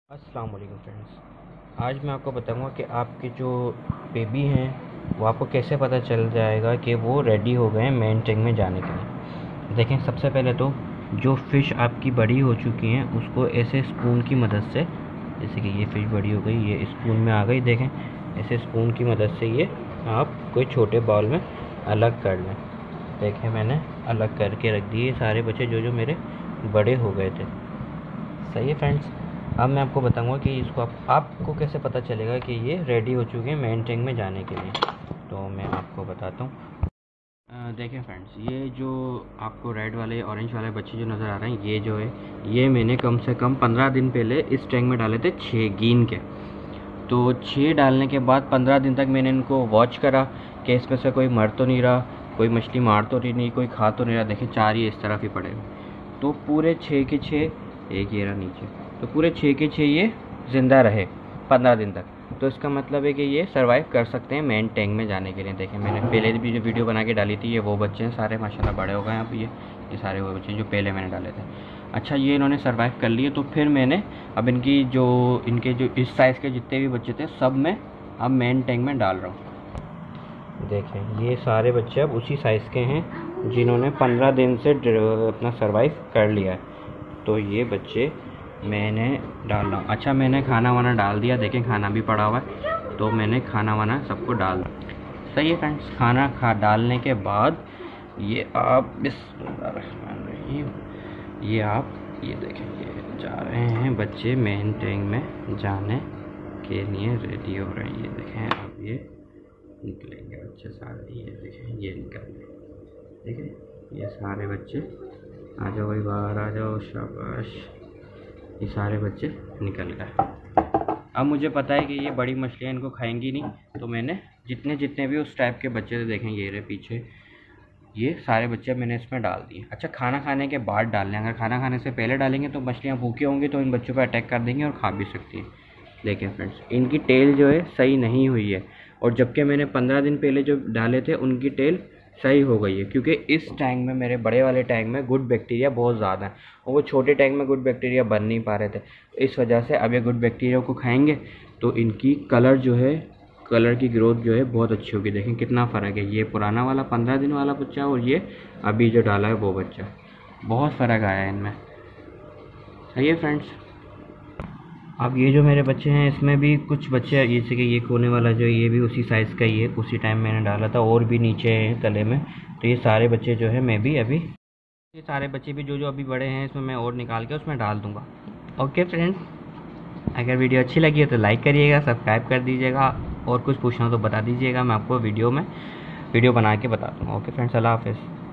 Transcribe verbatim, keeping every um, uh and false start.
अस्सलाम वालेकुम फ्रेंड्स। आज मैं आपको बताऊंगा कि आपके जो बेबी हैं वो आपको कैसे पता चल जाएगा कि वो रेडी हो गए हैं मेन टैंक में जाने के लिए। देखें, सबसे पहले तो जो फ़िश आपकी बड़ी हो चुकी हैं उसको ऐसे स्पून की मदद से, जैसे कि ये फ़िश बड़ी हो गई, ये स्पून में आ गई, देखें ऐसे स्पून की मदद से ये आप कोई छोटे बाउल में अलग कर लें। देखें मैंने अलग करके रख दिए सारे बच्चे जो जो मेरे बड़े हो गए थे। सही है फ्रेंड्स। अब मैं आपको बताऊंगा कि इसको आप, आपको कैसे पता चलेगा कि ये रेडी हो चुके हैं मेन टैंक में जाने के लिए। तो मैं आपको बताता हूँ। देखें फ्रेंड्स, ये जो आपको रेड वाले ऑरेंज वाले बच्चे जो नज़र आ रहे हैं, ये जो है ये मैंने कम से कम पंद्रह दिन पहले इस टैंक में डाले थे, छः गिन के। तो छः डालने के बाद पंद्रह दिन तक मैंने इनको वॉच करा कि इसमें से कोई मर तो नहीं रहा, कोई मछली मार तो नहीं, कोई खा तो नहीं रहा। देखें चार ये इस तरफ ही पड़े हुए। तो पूरे छः के छः, एक ये रहा नीचे, तो पूरे छः के छः ये ज़िंदा रहे पंद्रह दिन तक। तो इसका मतलब है कि ये सरवाइव कर सकते हैं मेन टैंक में जाने के लिए। देखें मैंने पहले भी जो वीडियो बना के डाली थी, ये वो बच्चे हैं सारे माशाल्लाह बड़े हो गए हैं अब। ये ये सारे वो बच्चे जो पहले मैंने डाले थे। अच्छा, ये इन्होंने सरवाइव कर लिए। तो फिर मैंने अब इनकी जो इनके जो इस साइज़ के जितने भी बच्चे थे सब मैं अब मेन टैंक में डाल रहा हूँ। देखें ये सारे बच्चे अब उसी साइज़ के हैं जिन्होंने पंद्रह दिन से अपना सरवाइव कर लिया है। तो ये बच्चे मैंने डाल रहा हूँ। अच्छा, मैंने खाना वाना डाल दिया, देखें खाना भी पड़ा हुआ है, तो मैंने खाना वाना सबको डाल दिया। सही है फ्रेंड्स। खाना खा डालने के बाद ये आप बिस्मिल्लाहिर्रहमानिर्रहीम, ये आप ये देखें ये जा रहे हैं बच्चे मेन टैंक में जाने के लिए रेडी हो रहे हैं। ये देखें अब ये निकलेंगे बच्चे सारे, ये देखें ये निकल गए। देखें ये सारे बच्चे, आ जाओ भाई बाहर आ जाओ, शाबाश। ये सारे बच्चे निकल गए। अब मुझे पता है कि ये बड़ी मछलियाँ इनको खाएंगी नहीं, तो मैंने जितने जितने भी उस टाइप के बच्चे थे, देखें ये रहे पीछे, ये सारे बच्चे मैंने इसमें डाल दिए। अच्छा, खाना खाने के बाद डालने, अगर खाना खाने से पहले डालेंगे तो मछलियाँ भूखी होंगी तो इन बच्चों पर अटैक कर देंगे और खा भी सकती हैं। देखें फ्रेंड्स, इनकी टेल जो है सही नहीं हुई है, और जबकि मैंने पंद्रह दिन पहले जो डाले थे उनकी टेल सही हो गई है, क्योंकि इस टैंक में, मेरे बड़े वाले टैंक में गुड बैक्टीरिया बहुत ज़्यादा है और वो छोटे टैंक में गुड बैक्टीरिया बन नहीं पा रहे थे। इस वजह से अब ये गुड बैक्टीरिया को खाएंगे तो इनकी कलर जो है, कलर की ग्रोथ जो है बहुत अच्छी होगी। देखें कितना फ़र्क है, ये पुराना वाला पंद्रह दिन वाला बच्चा और ये अभी जो डाला है वो बच्चा, बहुत फ़र्क आया है इनमें। सही है फ्रेंड्स। अब ये जो मेरे बच्चे हैं इसमें भी कुछ बच्चे, जैसे कि ये कोने वाला जो है ये भी उसी साइज़ का ही है, उसी टाइम मैंने डाला था, और भी नीचे हैं तले में। तो ये सारे बच्चे जो है मैं भी अभी, ये सारे बच्चे भी जो जो अभी बड़े हैं इसमें मैं और निकाल के उसमें डाल दूँगा। ओके फ्रेंड्स, अगर वीडियो अच्छी लगी हो तो लाइक करिएगा, सब्सक्राइब कर दीजिएगा, और कुछ पूछना हो तो बता दीजिएगा, मैं आपको वीडियो में वीडियो बना के बता दूँगा। ओके फ्रेंड्स, अल्लाह हाफ़िज़।